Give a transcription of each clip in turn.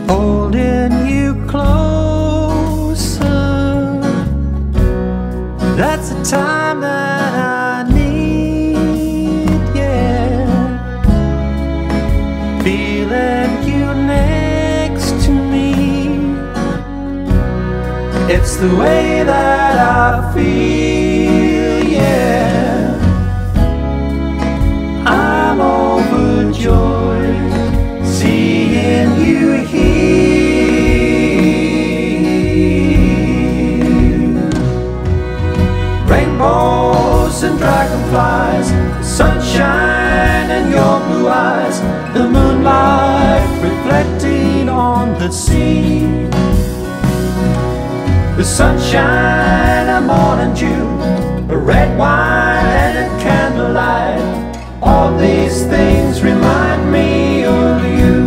holding you closer. That's the time that I need, yeah. Feeling you next to me, it's the way that I feel, yeah. I'm overjoyed seeing you here. Rainbows and dragonflies, sunshine in your blue eyes, the moonlight reflecting on the sea, the sunshine, a morning dew, a red wine and candlelight. All these things remind me of you.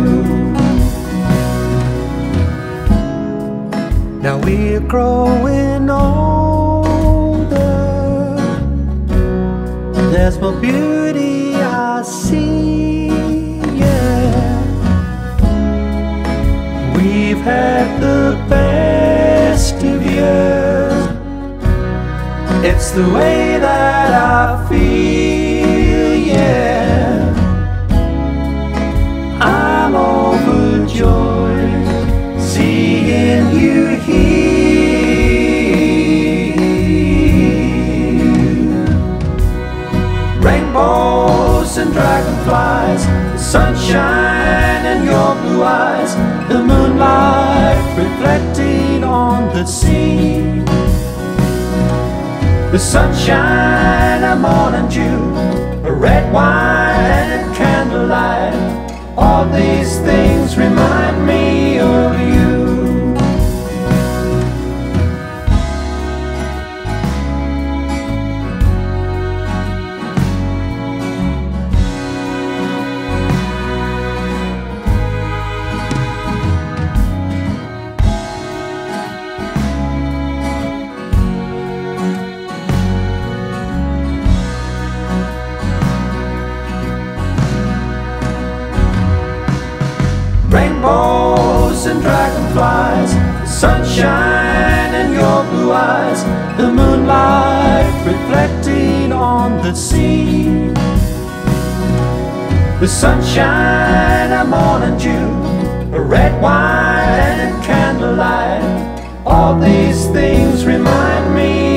Now we're growing older, there's more beauty I see, yeah. We've had the best of years, it's the way that I feel, yeah. I'm overjoyed seeing you here. Rainbows and dragonflies, sunshine in your blue eyes, the moonlight reflecting on the sea, the sunshine, a morning dew, a red wine and candlelight. All these things remind me of you. Rainbows and dragonflies, sunshine in your blue eyes, the moonlight reflecting on the sea, the sunshine, a morning dew, a red wine and candlelight. All these things remind me